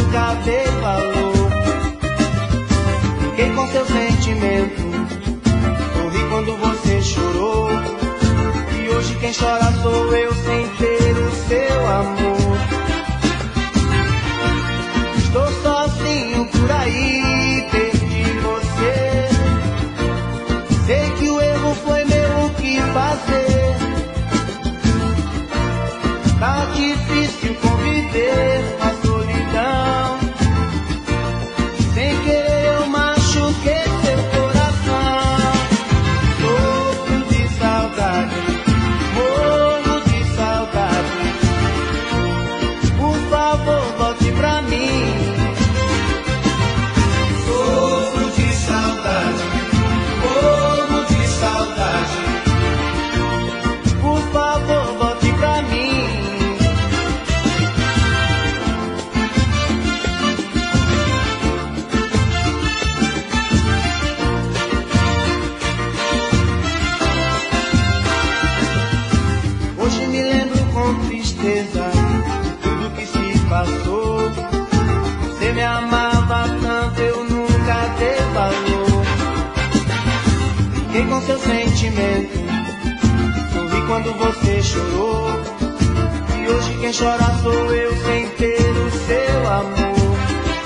nunca dei valor. Fiquei com seu sentimento, sorri quando você chorou. E hoje quem chora sou eu sem ter o seu amor. Estou sozinho por aí, perdi você. Sei que o erro foi meu, o que fazer? Tá difícil conviver com a solidão. Sem querer eu machuquei seu coração. Sofro de saudade, morro de saudade. Por favor, volte pra mim. Sofro de saudade, morro de saudade. Por favor, volte pra mim. Hoje me lembro com tristeza de tudo que se passou. Você me amava tanto, eu nunca dei valor. Fiquei com seu sentimento, sorri quando você chorou. E hoje quem chora sou eu sem ter o seu amor.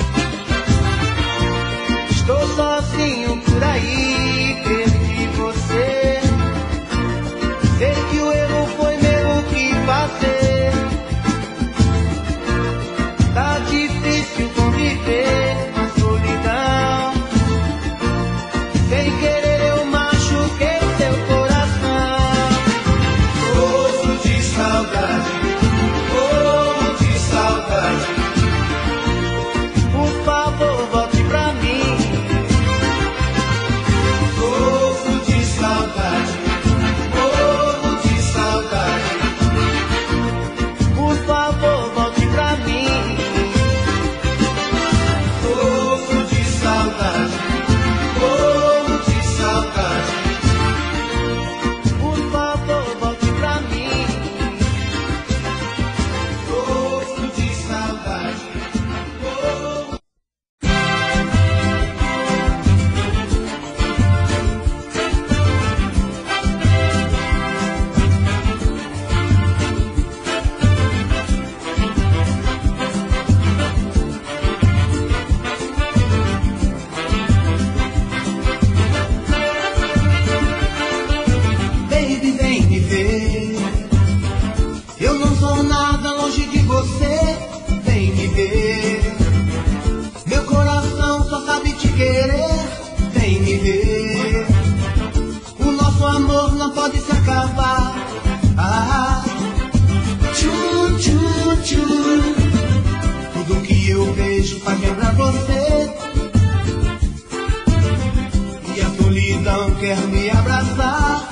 Estou sozinho por aí, perdi você. Sei que o erro foi meu, o que fazer? Tá difícil conviver com a solidão. Sem querer eu machuquei seu coração. Sofro de saudade, morro de saudade. Por favor, volte pra mim. Sofro de saudade, morro de saudade. Por favor, volte pra mim. Sofro de saudade, morro de saudade. Por favor, volte pra mim. Sofro de saudade, morro. Baby, vem me ver. Eu não sou nada longe de você. Vem me ver. Meu coração só sabe te querer. Vem me ver. O nosso amor não pode se acabar. Ah, tchu, tchu, tchu. Tudo que eu vejo faz lembrar você. E a solidão quer me abraçar.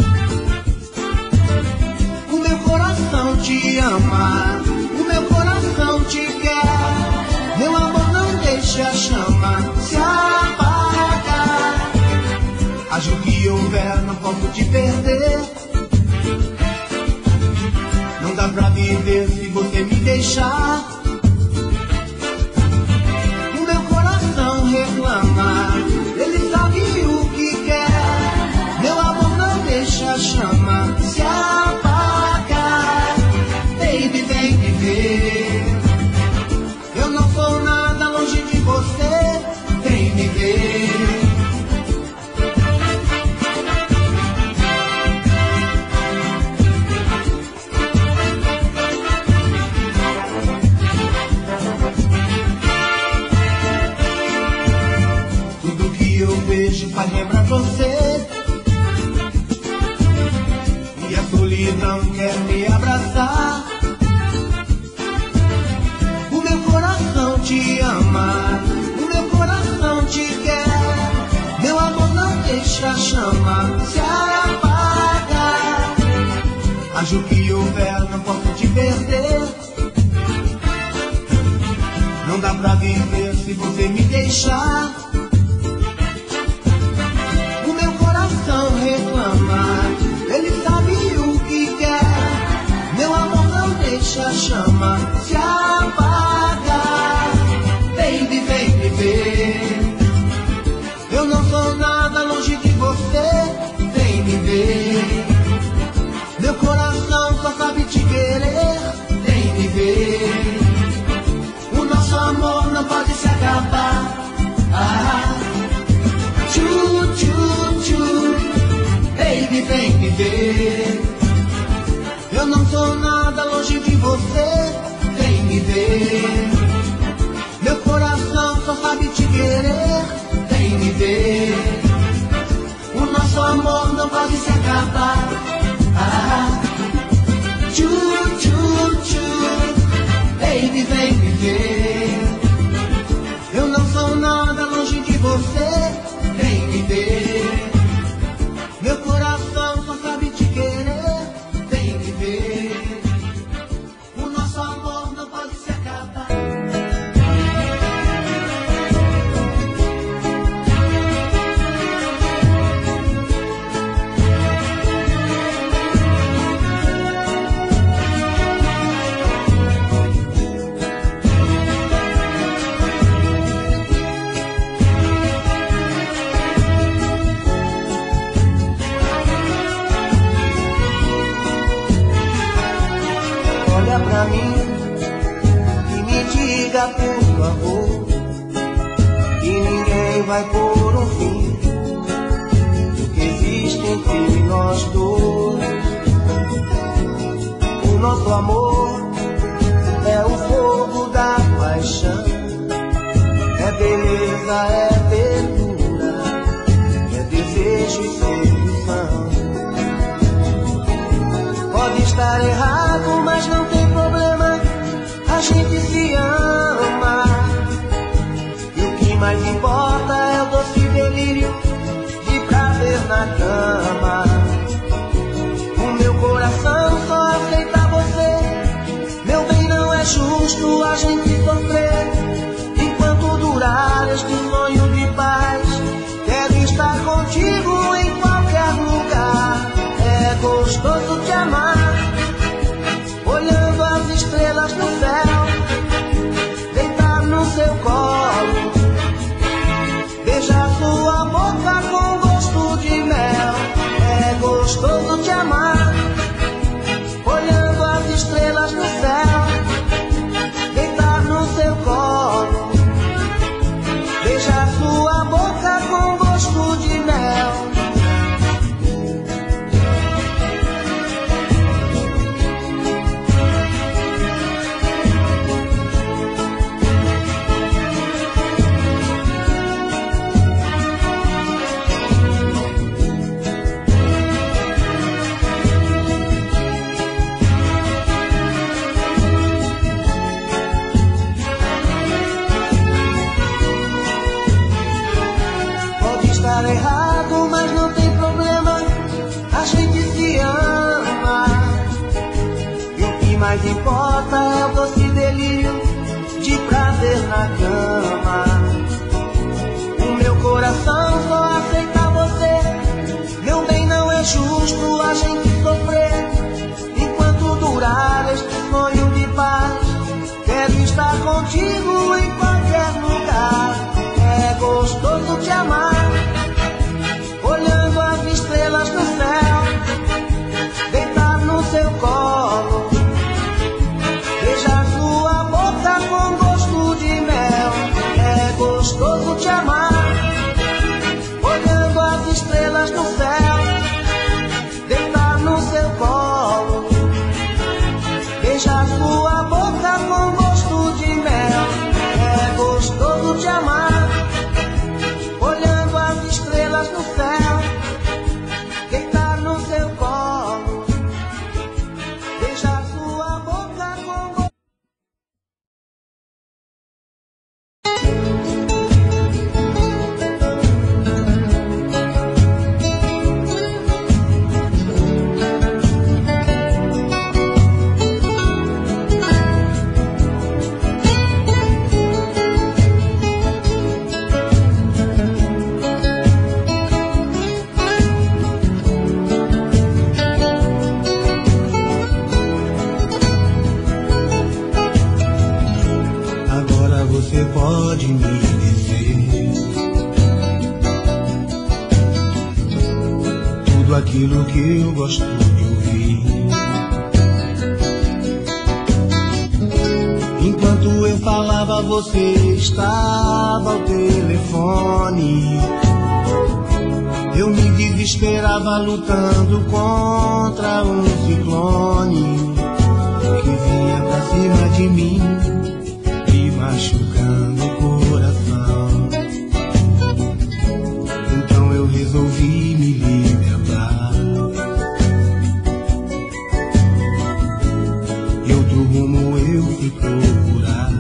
O meu coração te ama, o meu coração te quer. Meu amor, não deixe a chama se apagar. Haja o que houver, não posso te perder. Não dá pra viver se você me deixar. O meu coração reclama, ele sabe o que quer. Meu amor, não deixe a chama se apagar. Baby, vem me ver. Eu não sou nada longe de você. Vem me ver. Tudo que eu vejo faz lembrar você. E a solidão quer me abraçar. O meu coração te ama, o meu coração te quer. Meu amor, não deixa a chama se apagar. Haja o que houver, não posso te perder. Não dá pra viver se você me deixar. O meu coração reclama, ele sabe o que quer. Meu amor, não deixa a chama se apagar. amor não pode se acabar. Tchu, tchu, tchu, baby, vem me ver. Eu não sou nada longe de você, vem me ver. Meu coração só sabe te querer, vem me ver. O nosso amor não pode se acabar. Tchu, tchu, tchu, baby, vem me ver. Eu não sou nada longe de você, vem me ver. Meu coração só sabe te querer, vem me ver. O nosso amor não pode se acabar. Olha pra mim e me diga, por favor, que ninguém vai pôr um fim do que existe entre nós dois. O nosso amor é o fogo da paixão, é beleza, é ternura, é desejo e sedução. Pode estar errado, mas não tem problema, a gente se ama. E o que mais importa é o doce delírio de prazer na cama. O meu coração só aceita você, meu bem, não é justo a gente sofrer. Enquanto durar este sonho de paz, quero estar contigo em qualquer lugar. É gostoso te amar, olhando as estrelas no céu, deitar no seu colo, beijar sua boca com gosto de mel. É gostoso te amar, olhando as estrelas no céu, deitar no seu colo, beijar sua boca com gosto de mel. Errado, mas não tem problema, a gente se ama. E o que mais importa é o doce delírio de prazer na cama. O meu coração só aceita você, meu bem, não é justo a gente sofrer. Enquanto durar este sonho de paz, quero estar contigo em qualquer lugar. É gostoso te amar, olhando as estrelas no céu, deitar no seu colo, beijar sua boca com gosto de mel. É gostoso te amar, olhando as estrelas no céu, deitar no seu colo, beijar sua boca com gosto de mel. É gostoso te amar, olhando as estrelas no céu, deitar no seu colo, beijar sua boca com gosto. Você pode me dizer tudo aquilo que eu gosto de ouvir, enquanto eu falava, você estava ao telefone. Eu me desesperava lutando contra um ciclone que vinha pra cima de mim, me machucando o coração. Então eu resolvi me libertar. E outro rumo eu fui procurar.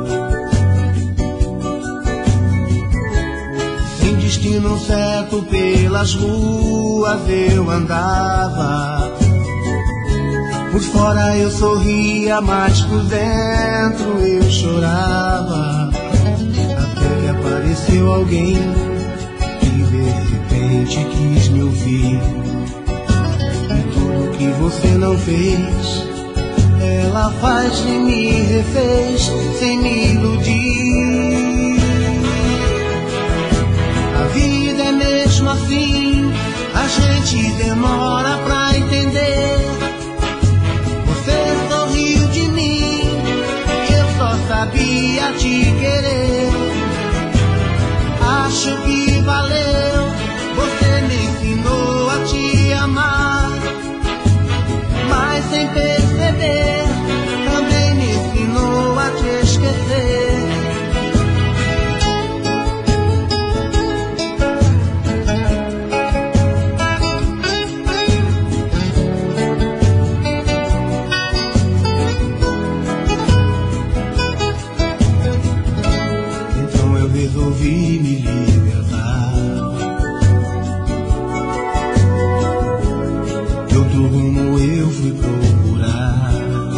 Sem destino certo pelas ruas eu andava. Por fora eu sorria, mas por dentro eu chorava. Até que apareceu alguém que de repente quis me ouvir. E tudo que você não fez, ela faz e me refez sem me iludir. A vida é mesmo assim, a gente demora pra entender. Você sorriu de mim, eu só sabia te querer. Acho que valeu, você me ensinou a te amar. Mas sem perceber, também me ensinou a te esquecer. Então eu resolvi me libertar. De outro rumo eu fui procurar.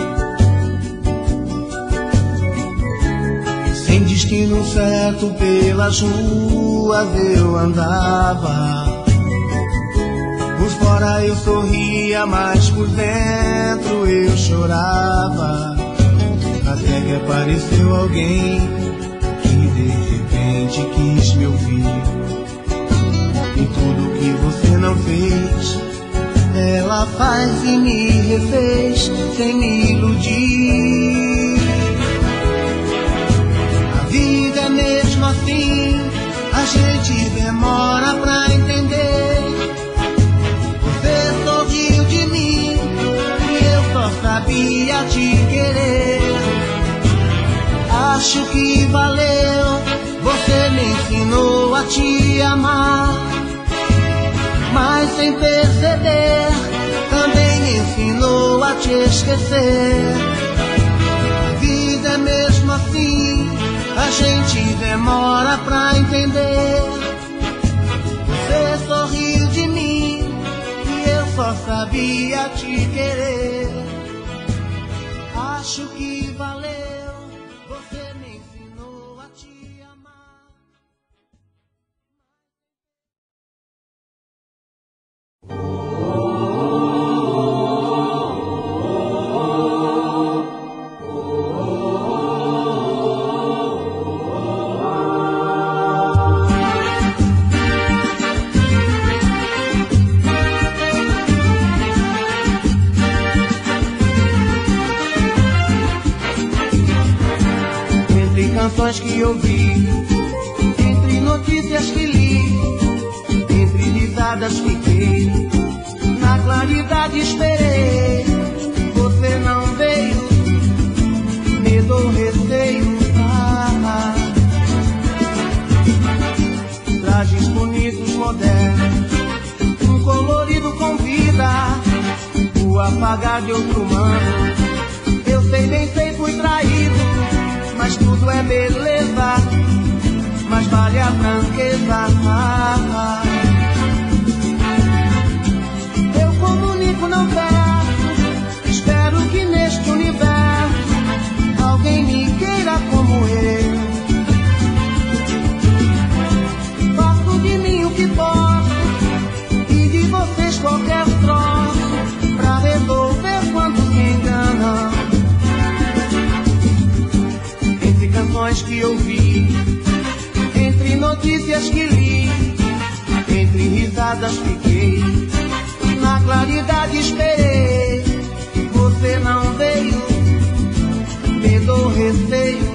Sem destino certo pelas ruas eu andava. Por fora eu sorria, mas por dentro eu chorava. Até que apareceu alguém que de repente quis me ouvir. E tudo que você não fez, ela faz e me refez sem me iludir. A vida é mesmo assim, a gente demora pra entender. Você sorriu de mim e eu só sabia te querer. Acho que valeu, você me ensinou a te amar. Mas sem perceber, também me ensinou a te esquecer. A vida é mesmo assim, a gente demora pra entender. Você sorriu de mim e eu só sabia te querer. Acho que valeu, você me ensinou a te amar. Canções que ouvi, entre notícias que li, entre risadas fiquei, na claridade esperei. Você não veio, medo ou receio. Trajes bonitos, modernos, um colorido convida o apagar de outro humano. Eu sei, bem sei, fui traído, mas tudo é beleza, mas vale a franqueza. Eu comunico, não peço, espero que neste universo alguém me queira como eu. Faço de mim o que posso e de vocês qualquer troço pra resolver quanto se enganam. Canções que ouvi, entre notícias que li, entre risadas fiquei, na claridade esperei. Você não veio, medo ou receio.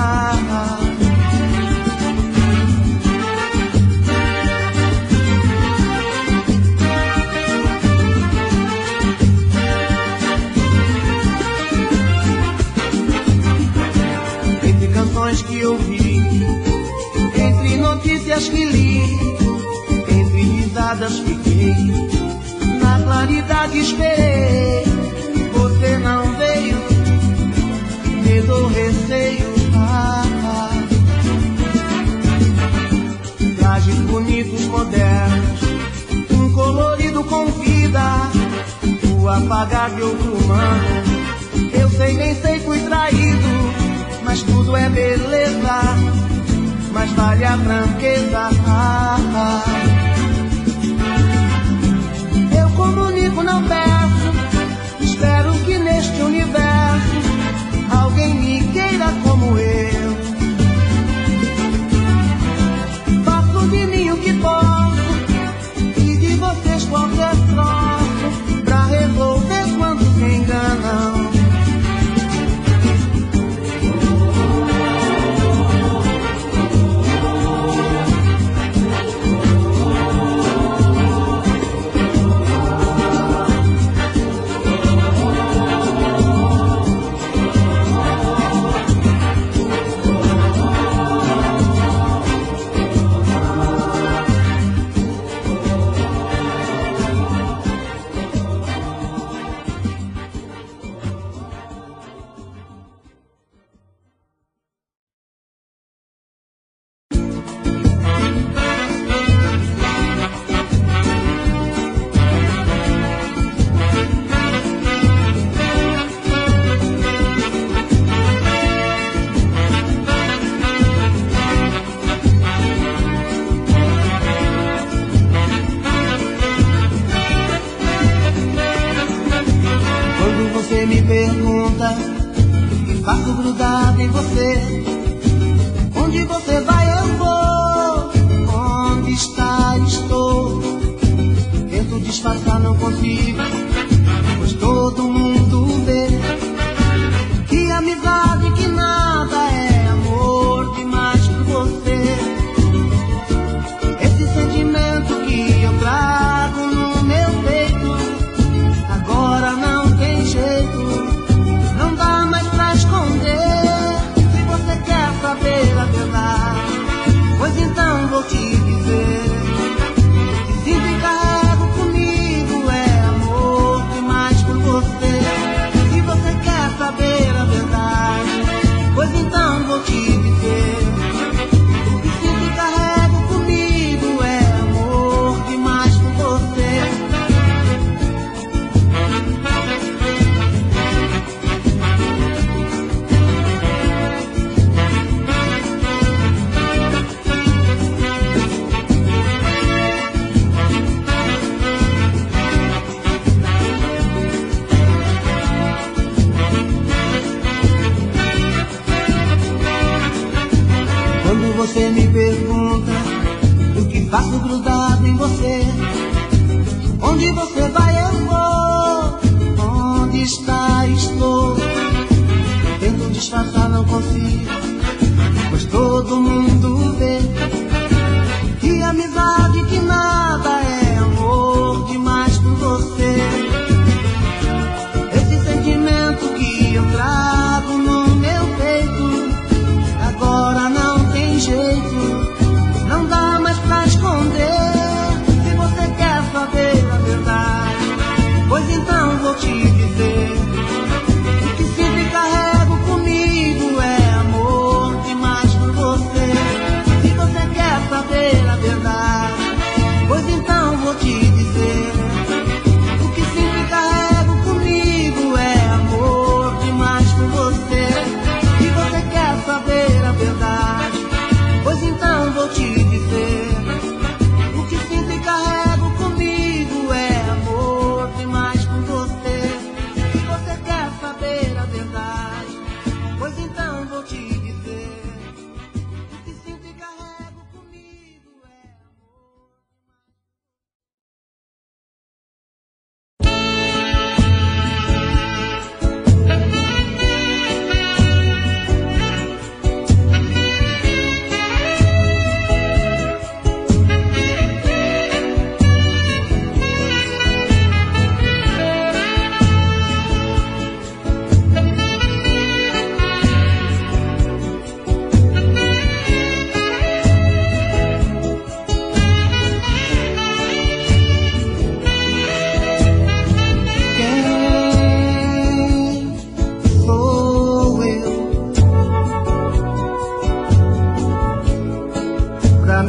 Entre canções que ouvi, entre notícias que li, entre risadas fiquei, na claridade esperei. Você não veio, medo ou receio. Trajes bonitos, modernos, um colorido com vida, o apagar de outro humano. Eu sei, nem sei, fui traído, mas tudo é beleza, mas vale a franqueza. Eu comunico, não peço, espero que neste universo alguém me queira como eu. Faço de mim o que posso e de vocês qualquer troço pra resolver quando se enganam. Me pergunta e faço grudado em você. Onde você vai eu vou, onde está estou. Tento disfarçar, não consigo, pois todo mundo vê que amizade, que nada é amor demais por você. Esse sentimento que eu trago no meu peito agora não tem jeito, não dá mais pra esconder. Se você quer saber a verdade, pois então vou te dizer. Se sinto e carrego comigo é amor demais por você. Se você quer saber a verdade, pois então vou te dizer. Se sinto e carrego comigo é amor demais por você. Você me pergunta o que faço grudado em você. Onde você vai eu vou, onde está estou. Tento disfarçar, não consigo, pois todo mundo vê que amizade, que nada é amor demais por você. Esse sentimento que eu trago no meu peito agora não tem jeito, não dá mais pra esconder. Se você quer saber a verdade, pois então vou te dizer. O que sempre carrego comigo é amor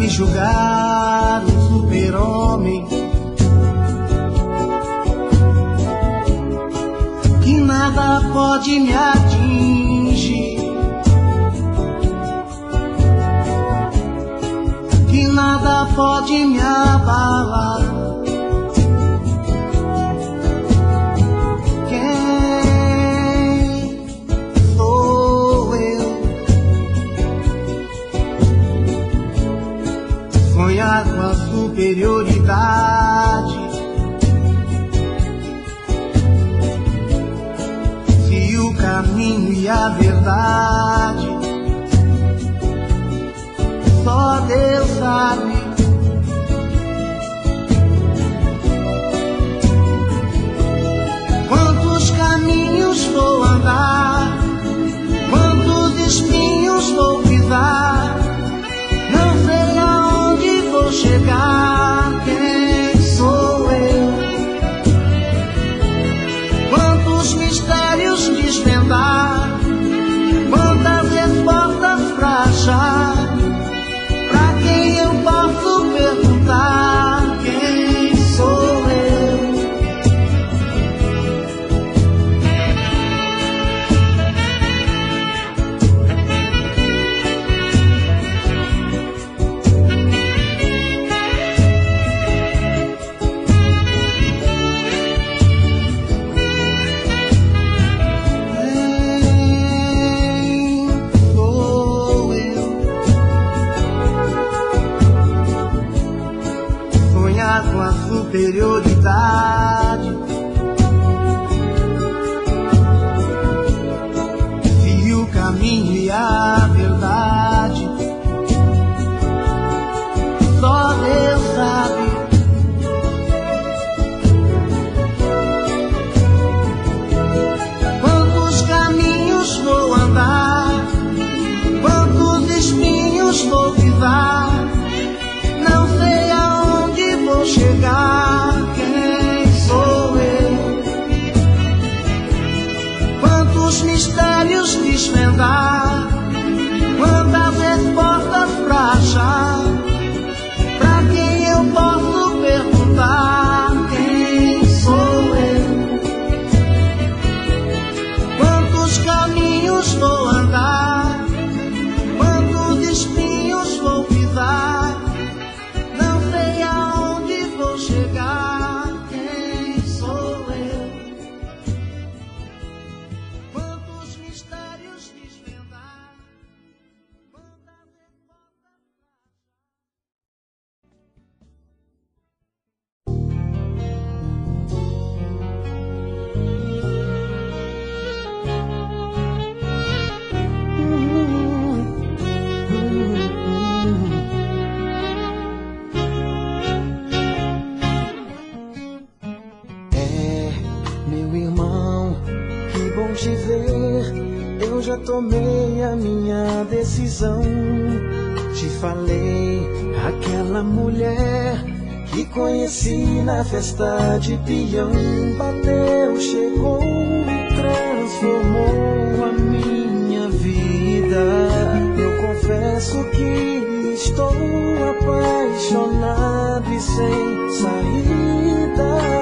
me julgar um super-homem, que nada pode me atingir, que nada pode me abalar. Quem sou eu? Sonhar com a superioridade, se o caminho e a verdade só Deus sabe. Quantos caminhos vou andar, quantos espinhos vou pisar, não sei aonde vou chegar. Quem sou eu? Quantos mistérios desvendar, quantas respostas pra achar, pra quem eu posso perguntar? Quem sou eu? Com a superioridade, se o caminho e a verdade só Deus sabe. Quantos caminhos vou andar, quantos espinhos vou pisar, não sei aonde vou chegar. Quem sou eu? Quantos mistérios desvendar, quantas respostas pra achar, pra quem eu posso perguntar? Quem sou eu? Quantos caminhos vou andar, quantos espinhos vou pisar, não sei aonde vou chegar. Quem sou eu? Quantos mistérios desvendar, quantas respostas. Te ver, eu já tomei a minha decisão. Te falei, aquela mulher que conheci na festa de peão, bateu, chegou, transformou a minha vida. Eu confesso que estou apaixonado e sem saída.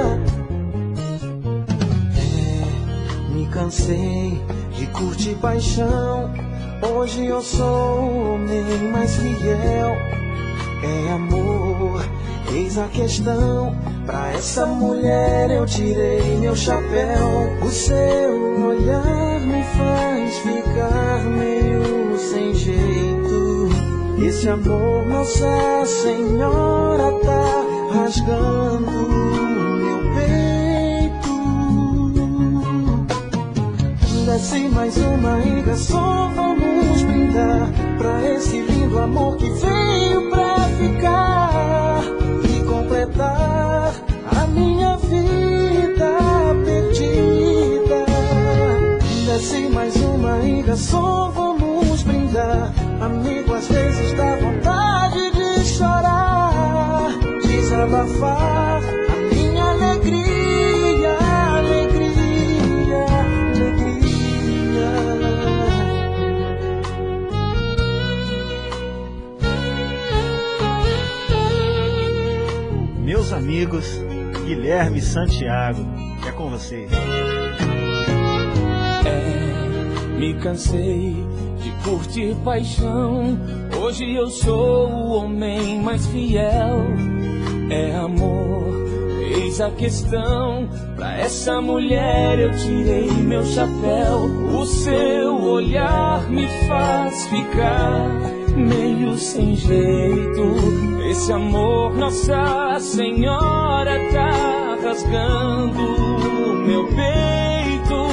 Cansei de curtir paixão, hoje eu sou o homem mais fiel. É amor, eis a questão, pra essa mulher eu tirei meu chapéu. O seu olhar me faz ficar meio sem jeito. Esse amor, Nossa Senhora, tá rasgando meu peito. Desce mais uma e garçom, vamos brindar pra esse lindo amor que veio pra ficar e completar a minha vida perdida. Desce mais uma e garçom, vamos brindar. Amigo, às vezes dá vontade de chorar, desabafar a minha alegria, alegria, alegria. meus amigos Guilherme e Santiago. É com vocês. Me cansei de curtir paixão. Hoje eu sou o homem mais fiel. É amor, eis a questão. Pra essa mulher eu tirei meu chapéu. O seu olhar me faz ficar meio sem jeito. Esse amor, Nossa Senhora, tá rasgando meu peito.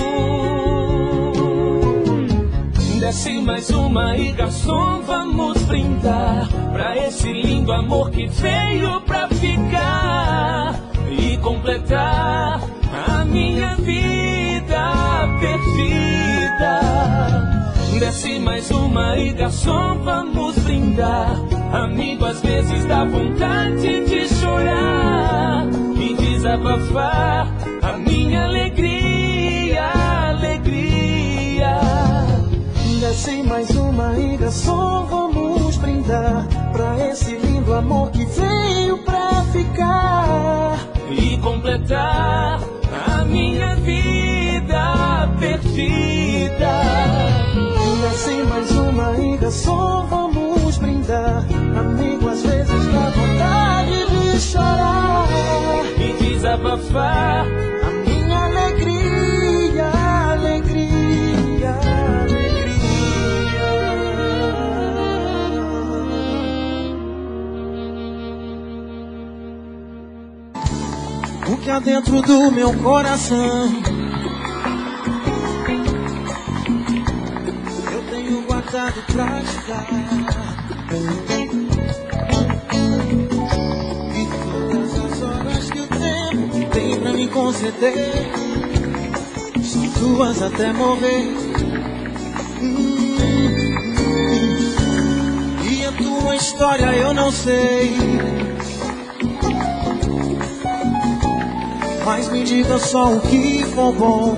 Desce mais uma e garçom, vamos brindar pra esse lindo amor que veio pra ficar e completar a minha vida perfeita. Desce mais uma e garçom, vamos brindar. Amigo, às vezes dá vontade de chorar e desabafar a minha alegria, alegria. Desce mais uma e garçom, vamos brindar pra esse lindo amor que veio pra ficar e completar a minha vida perfeita. Desce mais uma e garçom, vamos brindar. Amigo, às vezes dá vontade de chorar e desabafar a minha alegria, alegria, alegria. O que há dentro do meu coração eu tenho guardado pra te dar. E todas as horas que o tempo tem pra me conceder são tuas até morrer. E a tua história eu não sei, mas me diga só o que for bom.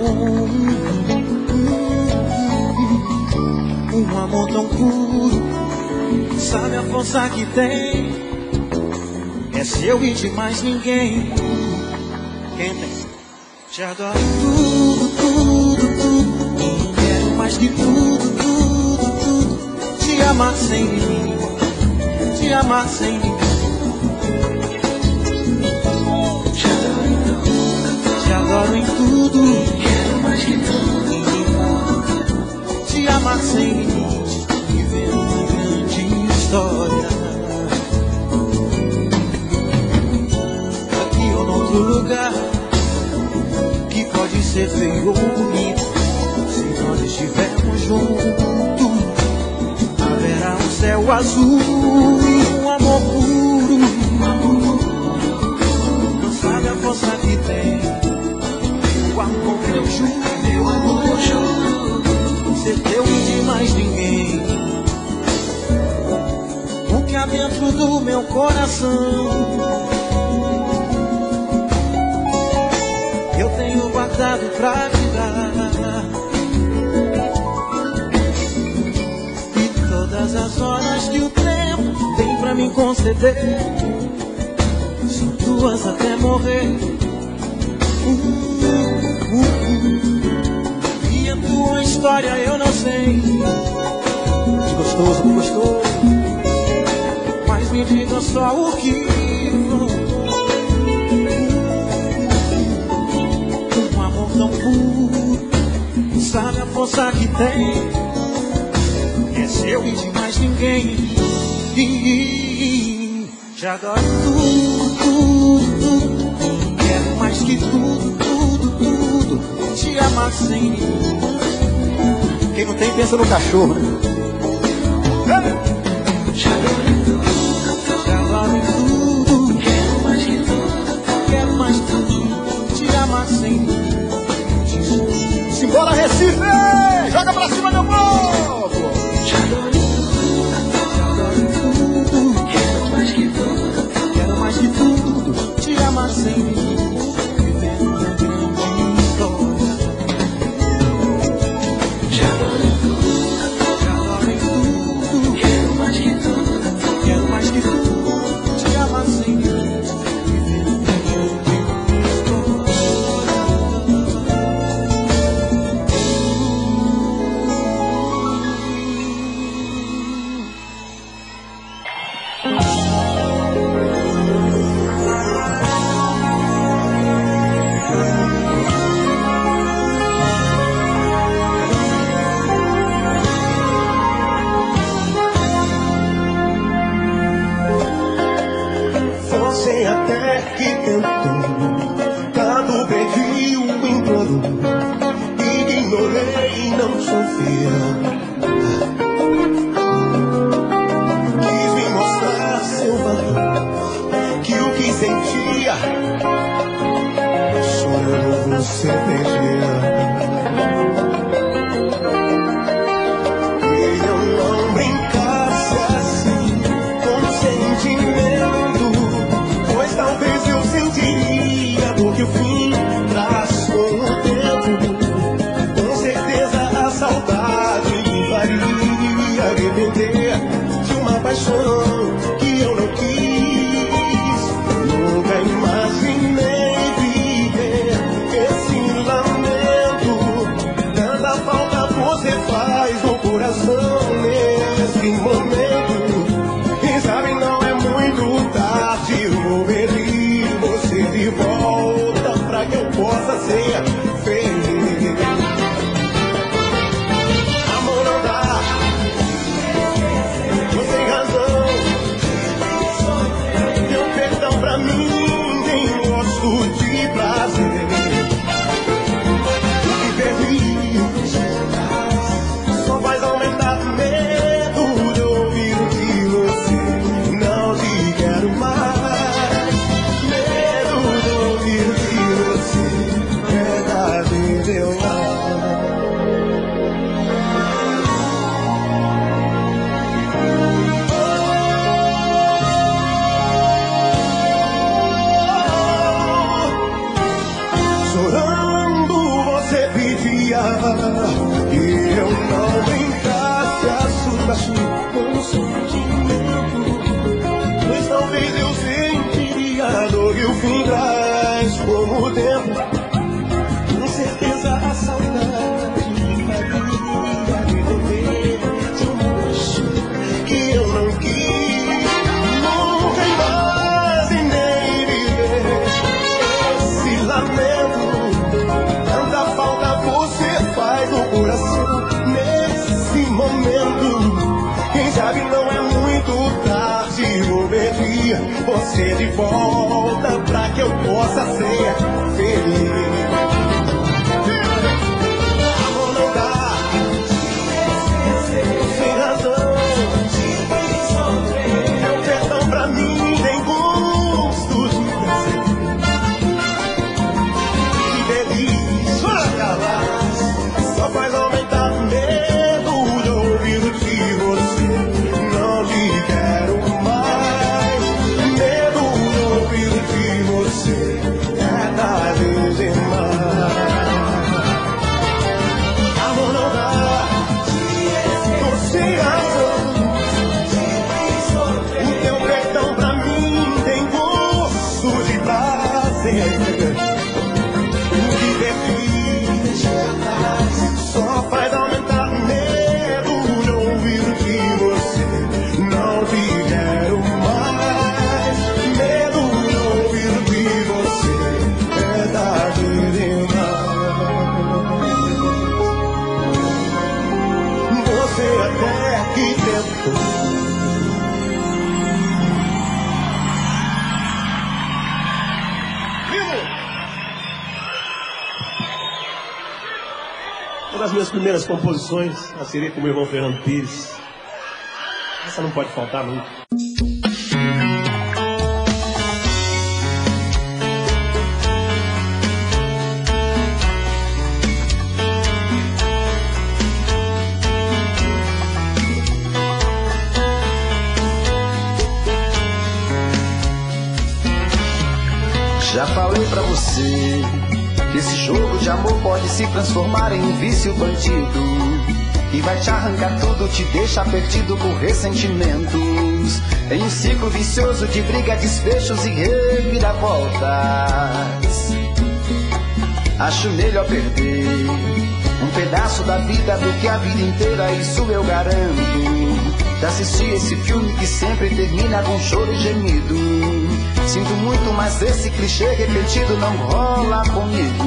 Um amor tão puro, sabe a força que tem? É seu e de mais ninguém. Quem tem? Te adoro tudo, tudo, tudo. Quero mais que tudo, tudo, tudo. Te amar sem mim, te amar sem mim. Te adoro em tudo, quero mais que tudo. Te amar sem limite, viver uma grande história. Aqui ou noutro lugar, que pode ser feio ou bonito. Se nós estivermos juntos, haverá um céu azul e um amor puro. Não sabe a força que tem o amor, eu juro, meu amor, eu juro. Ser teu e de mais ninguém. O que há dentro do meu coração eu tenho guardado pra te dar. E todas as horas que o tempo tem pra me conceder são tuas até morrer. E a tua história eu não sei, de gostoso, de gostoso, mas me diga só o que um amor tão puro, sabe a força que tem? É seu e de mais ninguém. E te adoro tudo, tudo, tudo. Quero mais que tudo, tudo, tudo. Te amar sem mim. Quem não tem pensa no cachorro, né? Te adoro em tudo, quero mais que tudo, quero mais que tudo. Te amar sem mim. Simbora, Recife! Joga pra cima, meu povo! Te adoro em tudo, quero mais que tudo, quero mais que tudo. Te amar sem mim. Viver uma grande história. Te adoro em tudo, quero até que tentou, tanto perdi o encanto, ignorei e não sofria. Quis me mostrar seu valor, que o que sentia, chorando você perdia. Que o fim traz com o tempo, com certeza a saudade me faria arrepender de uma paixão que eu não quis. Nunca imaginei viver esse lamento, tanta falta você faz no coração nesse momento. Quem sabe não é muito tarde, vou pedir você de volta pra que eu possa ser feliz. Amor não dá, não tem razão. Deu perdão pra mim, nem gosto de prazer. O que perdi só faz aumentar medo de ouvir de você. Não te quero mais. Chorando você pedia que eu não brincasse baixinho com o sentimento, pois talvez eu sentiria a dor que o fim traz como o tempo. Com certeza a saudade me faria viver de um moço que eu não quis. Nunca imaginei viver esse lamento, tanta falta você faz no coração nesse momento. Quem sabe não é muito tarde, vou pedir você de volta pra que eu possa ser feliz. Amor não dá, sem razão. Meu perdão pra mim tem gosto de prazer. Que delícia acabar, só faz aumentar medo de ouvir de você. Não te quero mais, medo de ouvir de você. É tarde demais. Amor não dá, tô sem razão. O teu perdão pra mim tem gosto de prazer. O que perdi só faz aumentar medo de ouvir de você. Não te quero mais, medo de ouvir de você. É tarde demais. Você até que tentou. Uma das minhas primeiras composições, a seria com o meu irmão Fernando Pires. Essa não pode faltar nunca. Já falei pra você que esse jogo de amor pode se transformar em um vício bandido, que vai te arrancar tudo, te deixa perdido por ressentimentos, em um ciclo vicioso de briga, desfechos e reviravoltas. Acho melhor perder um pedaço da vida do que a vida inteira, isso eu garanto. Já assisti esse filme que sempre termina com choro e gemido. Sinto muito, mas esse clichê repetido não rola comigo.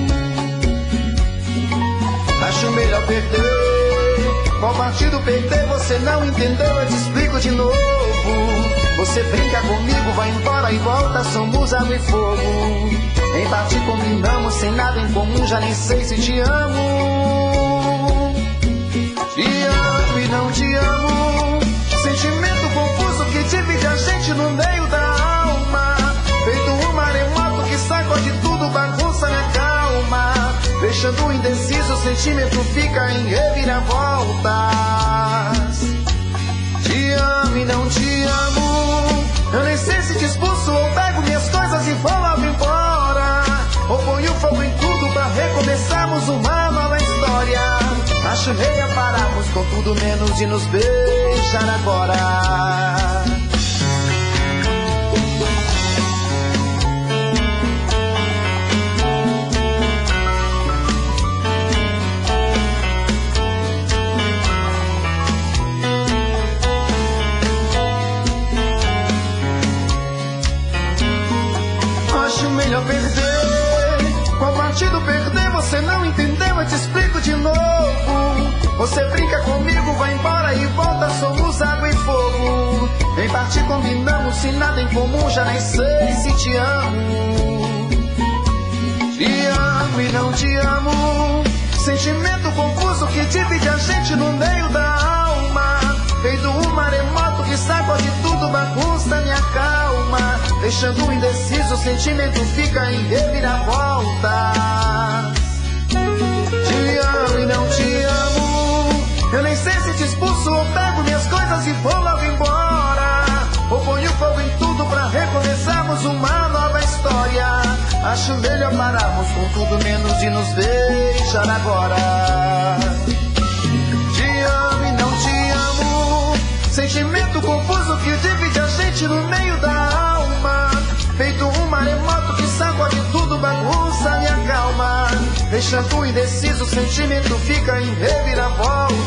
Acho melhor perder. Qual partido perder? Você não entendeu, eu te explico de novo. Você Você brinca comigo, vai embora e volta, somos água e fogo. Em parte combinamos, sem nada em comum, já nem sei se te amo. Te amo e não te amo, sentimento confuso que divide a gente no meio da alma. Feito um maremoto que sacode tudo, bagunça minha calma. Deixando indeciso, o sentimento fica em reviravoltas. Te amo e não te amo, eu nem sei se te expulso ou pego minhas coisas e vou logo embora. Ou ponho fogo em tudo pra recomeçarmos uma nova história. Acho meia pararmos com tudo menos de nos beijar agora. Acho melhor perder. Qual partido perder? Você não entendeu, eu te explico de novo. Você brinca comigo, vai embora e volta, somos água e fogo. Em parte combinamos, se nada em comum, já nem sei se te amo. Te amo e não te amo, sentimento confuso que divide a gente no meio da alma. Feito um maremoto que sacode tudo, bagunça minha calma. Deixando indeciso, o sentimento fica em reviravoltas. Te amo e não te amo, eu nem sei se te expulso ou pego minhas coisas e vou logo embora. Ou ponho fogo em tudo pra recomeçarmos uma nova história. Acho melhor pararmos com tudo menos de nos beijar agora. Te amo e não te amo, sentimento confuso que divide a gente no meio da alma. Feito um maremoto que sacode tudo, bagunça minha calma. Deixando indeciso, o sentimento fica em reviravoltas.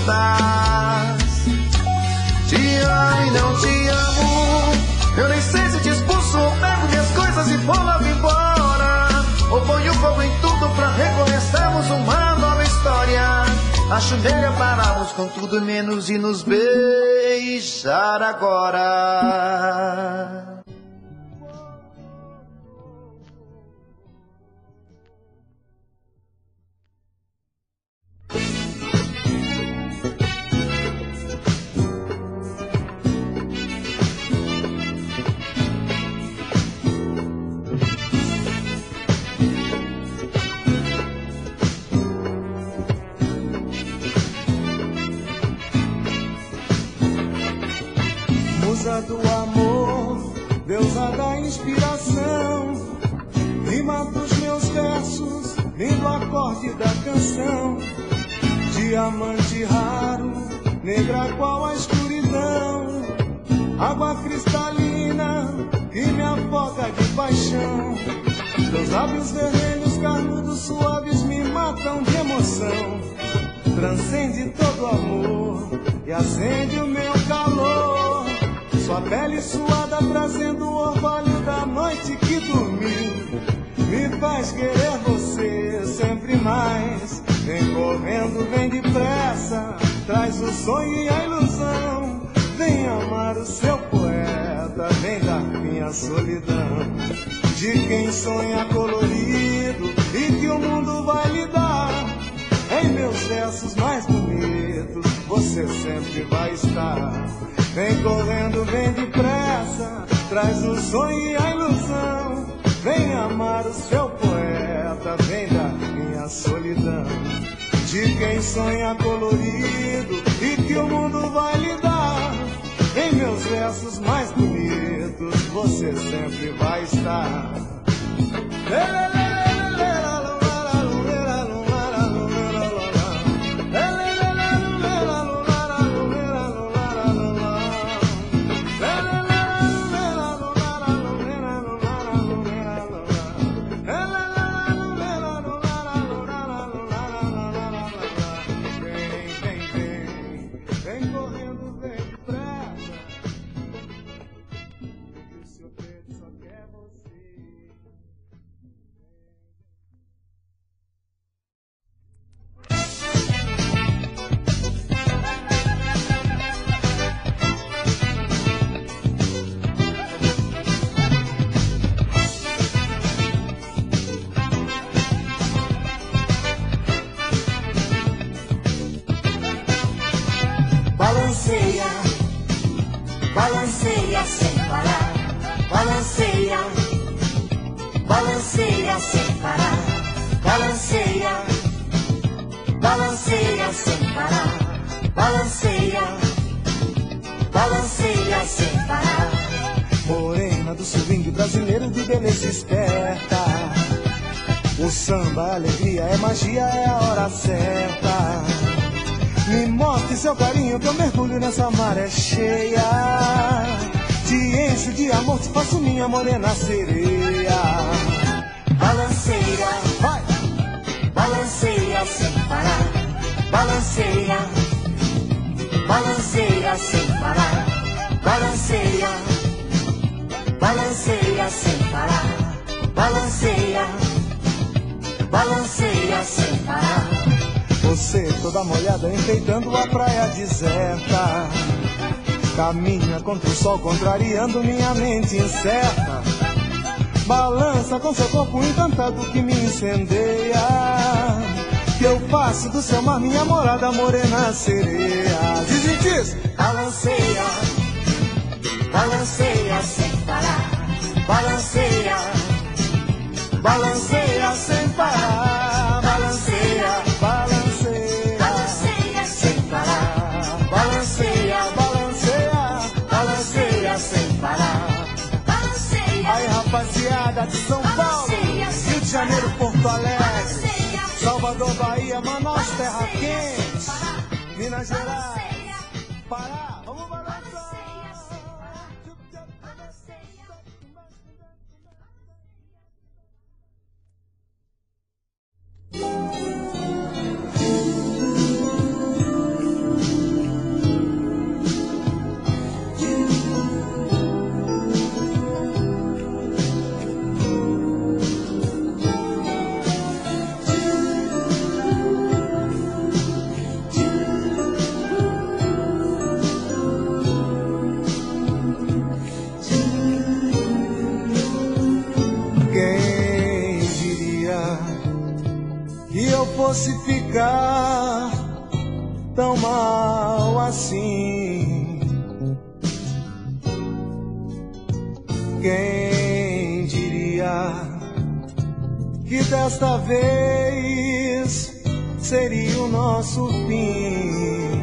Te amo e não te amo, eu nem sei se te expulso ou pego minhas coisas e vou logo embora. Ou ponho fogo em tudo pra recomeçarmos uma nova história. Acho melhor pararmos com tudo menos de nos beijar agora. Musa do amor, deusa da inspiração, rima dos meus versos, lindo acorde da canção. Diamante raro, negra qual a escuridão, água cristalina que me afoga de paixão. Teus lábios vermelhos, carnudos, suaves me matam de emoção. Transcende todo amor e acende o meu calor. Sua pele suada trazendo o orvalho da noite que dormi, me faz querer você sempre mais. Vem correndo, vem depressa, traz o sonho e a ilusão. Vem amar o seu poeta, vem dar fim à solidão. De quem sonha colorido e que o mundo vai lhe dar. Em meus versos mais bonitos, você sempre vai estar. Vem correndo, vem depressa, traz o sonho e a ilusão. Vem amar o seu poeta, vem dar fim à solidão. De quem sonha colorido e que o mundo vai lhe dar. Em meus versos mais bonitos, você sempre vai estar. balanceia sem parar, balanceia, balanceia sem parar, balanceia, balanceia sem parar, balanceia, balanceia sem parar. Morena do swing brasileiro de beleza esperta. O samba, a alegria, é magia, é a hora certa. Me mostre seu carinho que eu mergulho nessa maré cheia. Te encho de amor, te faço minha morena sereia. Balanceia, Vai! balanceia sem parar, balanceia, balanceia sem parar, balanceia, balanceia sem parar, balanceia, balanceia sem parar. Você toda molhada enfeitando a praia deserta. Caminha contra o sol contrariando minha mente incerta. Balança com seu corpo encantado que me incendeia. Que eu faço do seu mar minha morada morena sereia. Diz. Balanceia, balanceia sem parar, balanceia, balanceia sem parar, balanceia, Balanceia, balanceia sem parar, balanceia, balanceia. balanceia sem parar, balanceia, Aí rapaziada de São Paulo, Rio de Janeiro, Porto Alegre, Salvador, Bahia, Manaus, Terra Quente, Minas Gerais, Pará, vamos balançar. Quem diria que eu fosse ficar tão mal assim? Quem diria que desta vez seria o nosso fim?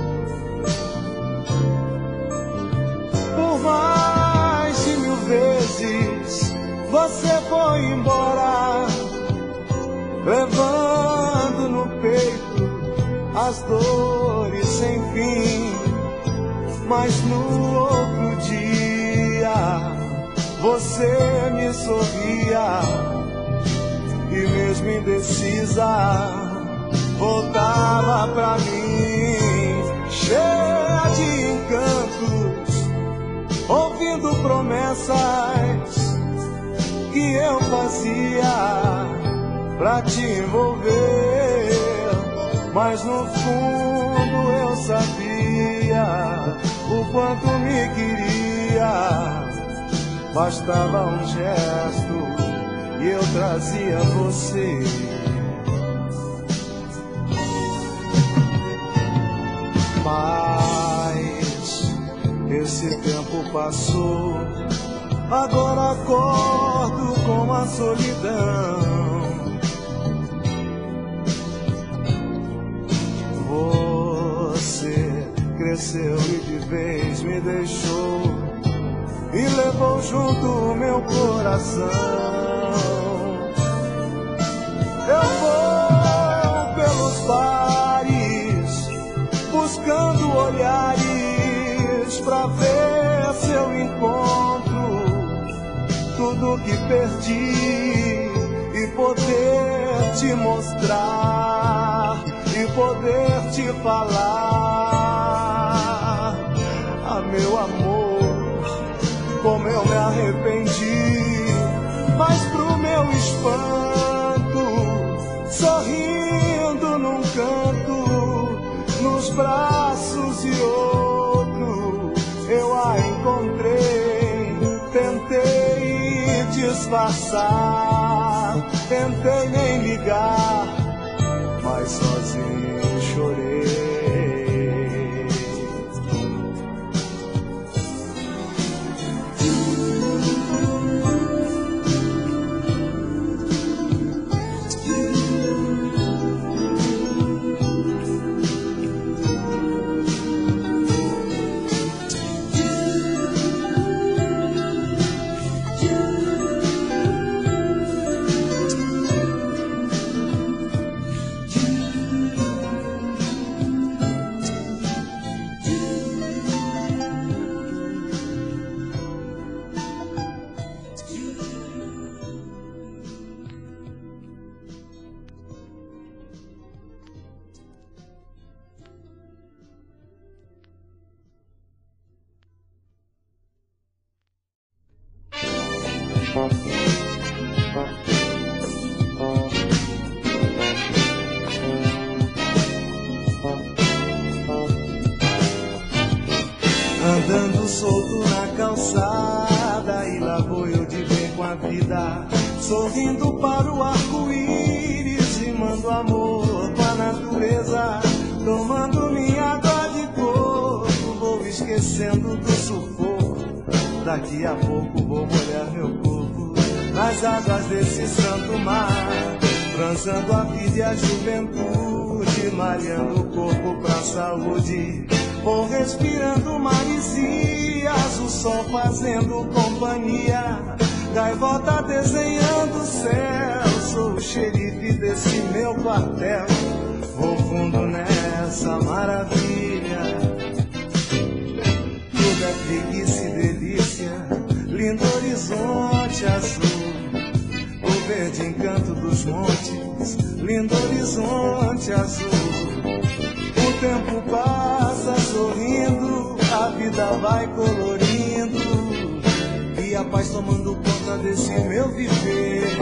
Por mais de 1000 vezes você foi embora, levando no peito as dores sem fim. Mas no outro dia você me sorria e mesmo indecisa voltava pra mim, cheia de encantos, ouvindo promessas que eu fazia pra te envolver. Mas no fundo eu sabia o quanto me queria. Bastava um gesto e eu trazia você. Mas esse tempo passou, agora acordo com a solidão. Você cresceu e de vez me deixou e levou junto o meu coração. Eu vou pelos bares buscando olhares pra ver seu encontro, tudo que perdi e poder te mostrar e poder te falar. Ah, meu amor, como eu me arrependi. Mas pro meu espanto, sorrindo num canto, nos braços de outro, eu a encontrei. Tentei disfarçar, tentei nem ligar, mas sozinho chorei. Andando solto na calçada, e lá vou eu de bem com a vida, sorrindo para o arco-íris, rimando amor com a natureza, tomando minha água de coco, vou esquecendo do sufoco, daqui a pouco vou molhar meu corpo nas águas desse santo mar, transando a vida e a juventude, malhando o corpo pra saúde. Vou respirando maresias, o sol fazendo companhia, gaivota desenhando o céu, sou o xerife desse meu quartel, vou fundo nessa maravilha. Tudo é preguiça e delícia, lindo horizonte azul, o verde encanto dos montes, lindo horizonte azul. O tempo passa sorrindo, a vida vai colorindo, e a paz tomando conta desse meu viver.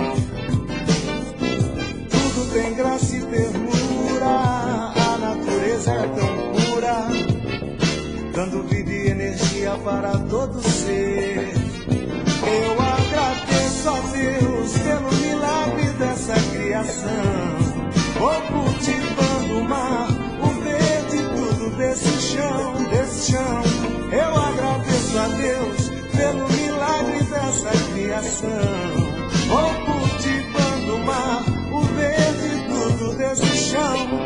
Tudo tem graça e ternura, a natureza é tão pura, dando vida e energia para todo ser. Eu agradeço a Deus pelo milagre dessa criação, vou cultivando o mar, desse chão, desse chão. Eu agradeço a Deus pelo milagre dessa criação. Vou cultivando o mar, o verde, tudo desse chão.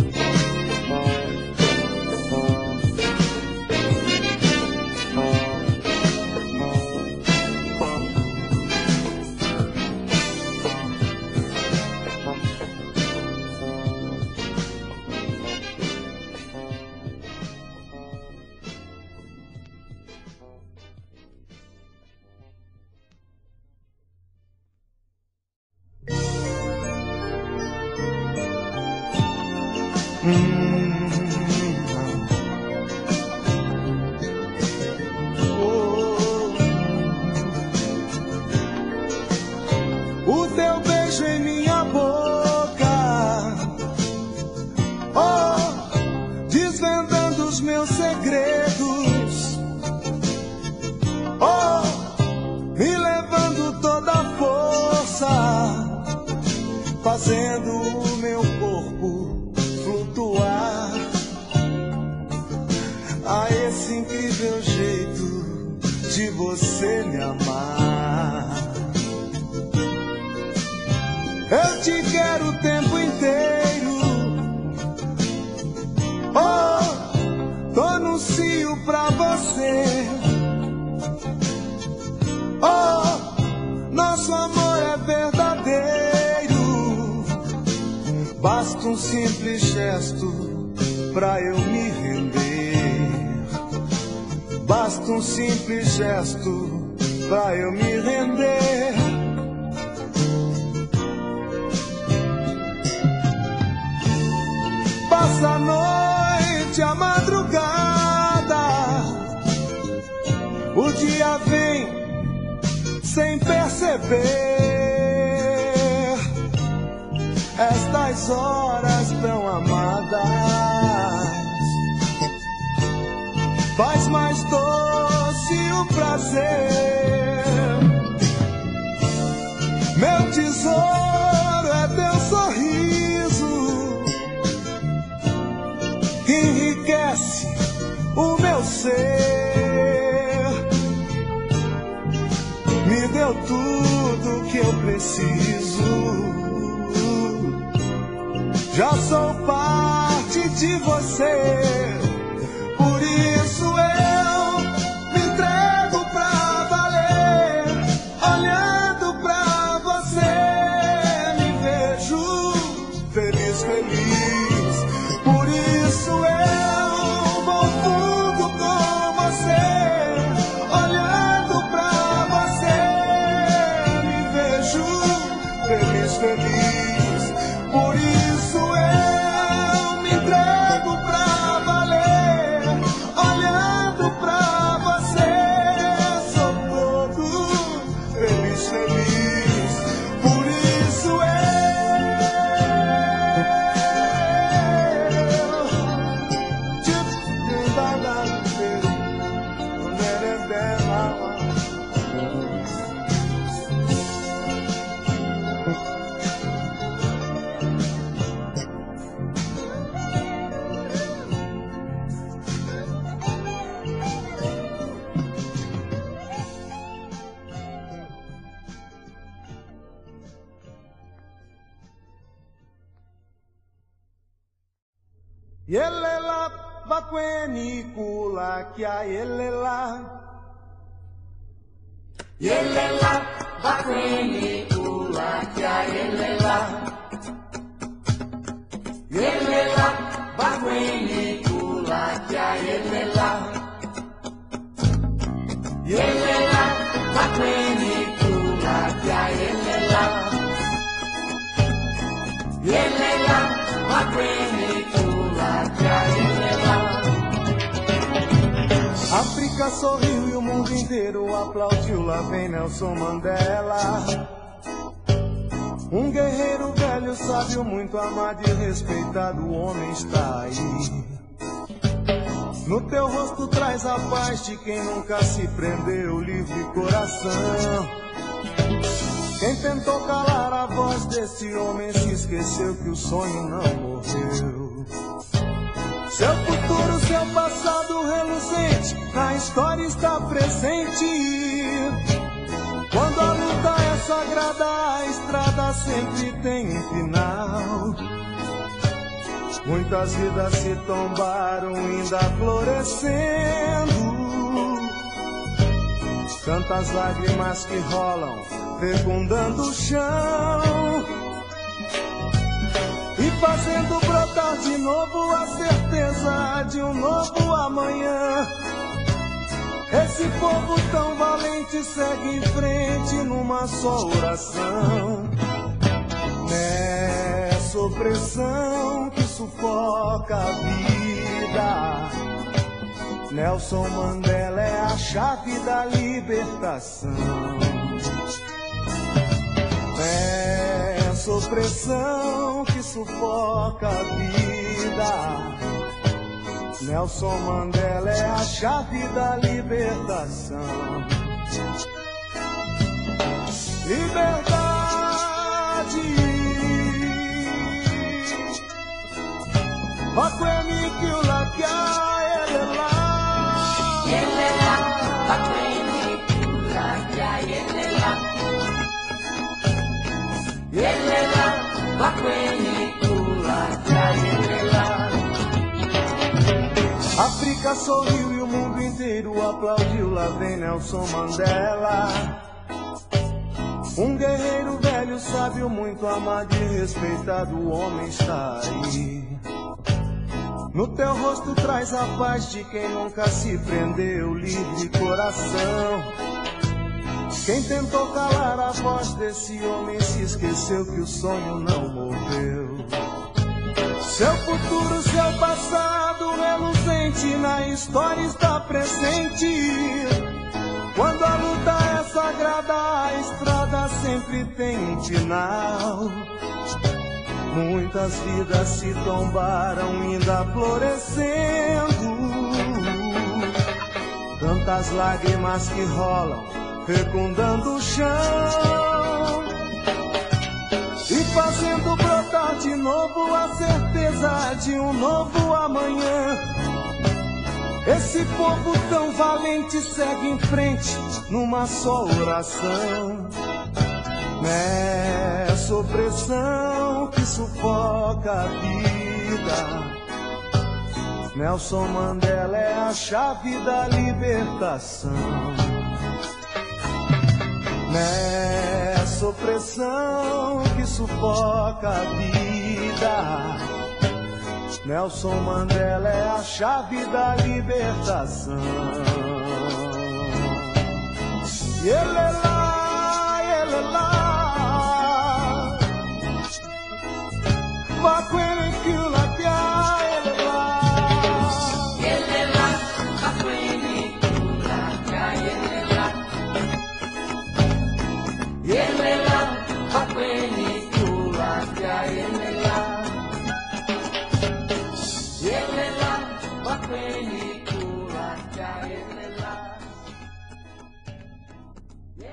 O teu beijo em minha boca, oh, desvendando os meus segredos, oh, me levando toda a força, fazendo o meu corpo flutuar a esse incrível jeito de você me amar. Eu te quero o tempo inteiro, oh, tô no cio pra você, oh, nosso amor é verdadeiro, basta um simples gesto pra eu me render, basta um simples gesto pra eu me render. Passa a noite, a madrugada, o dia vem sem perceber. Estas horas tão amadas faz mais doce o prazer. Meu tesouro é teu sorriso, que enriquece o meu ser, me deu tudo que eu preciso, já sou parte de você, por isso eu me entrego pra valer, olhando pra você, me vejo feliz, feliz. Por isso eu vou fundo com você, olhando pra você, me vejo feliz, feliz. Por isso eu me entrego pra Yelela bakweni kula kya yelela. Yelela bakweni kula kya yelela. Yelela bakweni kula kya yelela. Yelela bakweni kula kya yelela. Yelela bakweni kula kya yelela. África sorriu e o mundo inteiro aplaudiu. Lá vem Nelson Mandela, um guerreiro velho, sábio, muito amado e respeitado. O homem está aí. No teu rosto traz a paz de quem nunca se prendeu, livre coração. Quem tentou calar a voz desse homem se esqueceu que o sonho não morreu. Seu futuro, seu passado reluzente, na história está presente. Quando a luta é sagrada, a estrada sempre tem um final. Muitas vidas se tombaram, ainda florescendo. Tantas lágrimas que rolam, fecundando o chão e fazendo brotar de novo a certeza de um novo amanhã. Esse povo tão valente segue em frente numa só oração. Nessa opressão que sufoca a vida, Nelson Mandela é a chave da libertação. Nessa opressão que sufoca a vida, Nelson Mandela é a chave da libertação. Liberdade. Bakweni kula kya yelela. Yelela bakweni kula kya yelela. Yelela bakweni kula kya yelela. África sorriu e o mundo inteiro aplaudiu. Lá vem Nelson Mandela, um guerreiro velho, sábio, muito amado e respeitado. O homem está aí. No teu rosto traz a paz de quem nunca se prendeu, livre coração. Quem tentou calar a voz desse homem se esqueceu que o sonho não morreu. Seu futuro, seu passado reluzente, na história está presente. Quando a luta é sagrada, a estrada sempre tem um final. Muitas vidas se tombaram, ainda florescendo. Tantas lágrimas que rolam, fecundando o chão e fazendo brotar de novo a certeza de um novo amanhã. Esse povo tão valente segue em frente numa só oração. Nessa opressão que sufoca a vida, Nelson Mandela é a chave da libertação. Nessa opressão que sufoca a vida, Nelson Mandela é a chave da libertação. Yelela, yelela, bakweni kula kya yelela. Yelela bakweni kula kya yelela. Yelela bakweni kula kya yelela. Yelela bakweni kula kya yelela.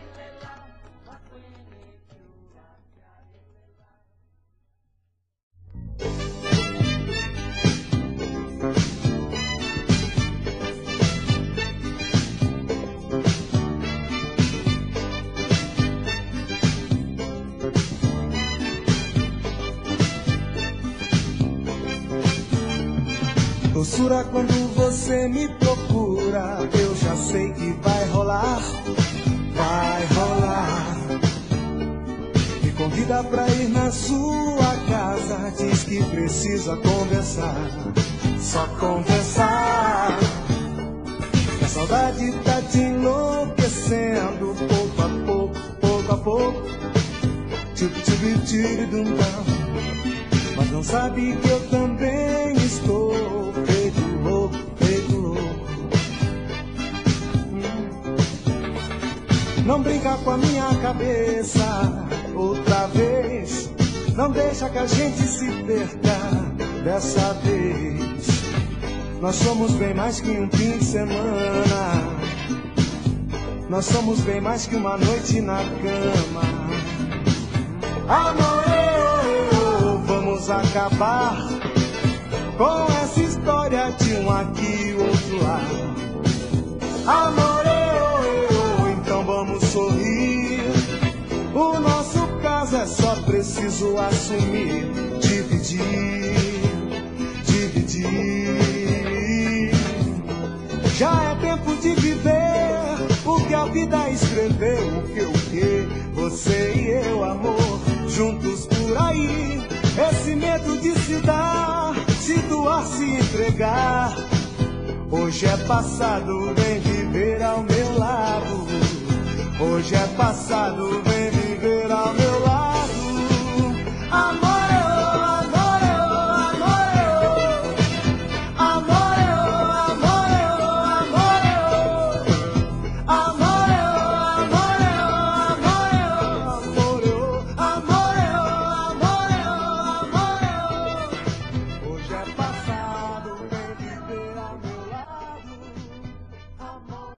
doçura quando você me procura. Eu já sei que vai rolar, vai rolar. Me convida pra ir na sua casa, diz que precisa conversar, só conversar. A saudade tá te enlouquecendo, pouco a pouco, pouco a pouco. Mas não sabe que eu também estou feito louco, feito louco. Não brinca com a minha cabeça outra vez. Não deixa que a gente se perca dessa vez. Nós somos bem mais que um fim de semana. Nós somos bem mais que uma noite na cama. Amor, vamos acabar com essa história de um aqui e outro lá. Amor, então vamos sorrir. O nosso caso é só preciso assumir. Dividir, dividir. Já é tempo de viver o que a vida escreveu. O que, você e eu, amor, juntos por aí. Esse medo de se dar, se doar, se entregar. Hoje é passado, vem viver ao meu lado. Hoje é passado, vem